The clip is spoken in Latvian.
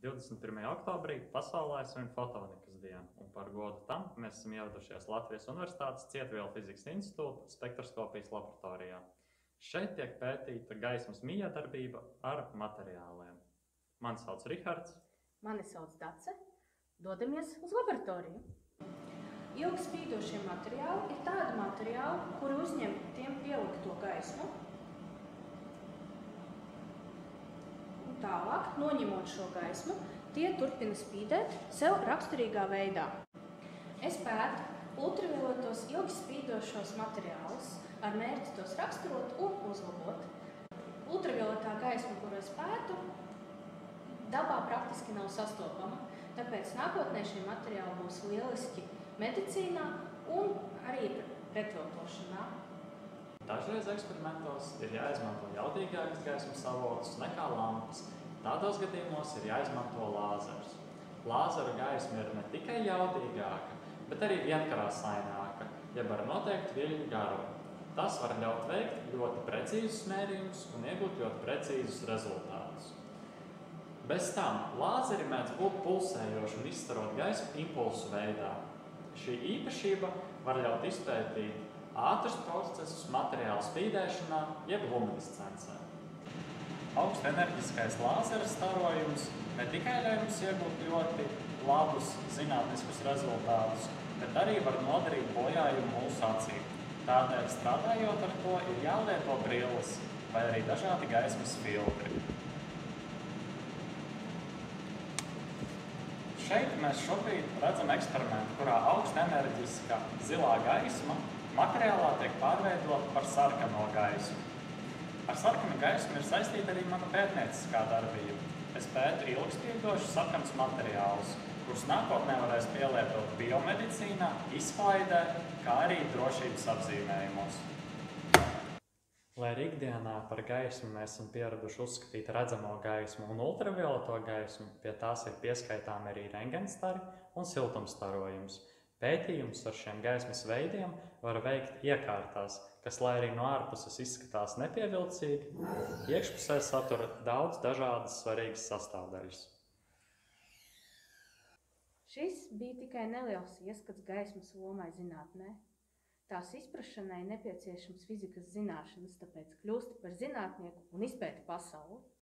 21. oktobrī pasaulē svin fotonikas dienu, un par godu tam mēs esam ieradušies Latvijas Universitātes Cietvielu fizikas institūta spektroskopijas laboratorijā. Šeit tiek pētīta gaismas mijiedarbība ar materiāliem. Mani sauc Rihards. Mani sauc Dace. Dodamies uz laboratoriju. Ilgi spīdošie materiāli ir tādi materiāli, kuri uzņem tiem pielikto gaismu. Un tālāk, noņemot šo gaismu, tie turpina spīdēt sev raksturīgā veidā. Es pētu ultravioletos ilgi spīdošos materiālus ar mērķi tos raksturot un uzlabot. Ultravioletā gaisma, kuru es pētu, dabā praktiski nav sastopama, tāpēc nākotnē šie materiāli būs lieliski medicīnā un arī pretviltošanā. Dažreiz eksperimentos ir jāizmanto jaudīgākas gaismas avotus nekā lampas. Tādos gadījumos ir jāizmanto lāzers. Lāzera gaisma ir ne tikai jaudīgāka, bet arī vienkrāsaināka, jeb ar noteiktu viļņu garumu. Tas var ļaut veikt ļoti precīzus mērījumus un iegūt ļoti precīzus rezultātus. Bez tam lāzeri mēdz būt pulsējoši un izstarot gaismu impulsu veidā. Šī īpašība var ļaut izpētīt ātrus procesus materiālu spīdēšanā jeb luminescencē. Augstenerģiskais lāzera starojums ne tikai ļauj mums iegūt ļoti labus zinātniskus rezultātus, bet arī var nodarīt bojājumu mūsu acīm. Tādēļ strādājot ar to ir jālieto brilles vai arī dažādi gaismas filtri. Šeit mēs šobrīd redzam eksperimentu, kurā augstenerģiska zilā gaisma materiālā tiek pārveidota par sarkano gaismu. Ar sarkanu gaismu ir saistīta arī mana pētnieciskā darbība. Es pētu ilgspīdošus sarkanus materiālus, kurus nākotnē varēs pielietot biomedicīnā, izklaidē, kā arī drošības apzīmējumos. Lai arī ikdienā par gaismu mēs esam pieraduši uzskatīt redzamo gaismu un ultravioleto gaismu, pie tās ir pieskaitām arī rentgenstari un siltumstarojums. Pētījums ar šiem gaismas veidiem var veikt iekārtās, kas, lai arī no ārpuses izskatās nepievilcīgi, iekšpusē satura daudz dažādas svarīgas sastāvdaļas. Šis bija tikai neliels ieskats gaismas lomai zinātnē. Tās izprašanai nepieciešams fizikas zināšanas, tāpēc kļūsti par zinātnieku un izpēti pasauli.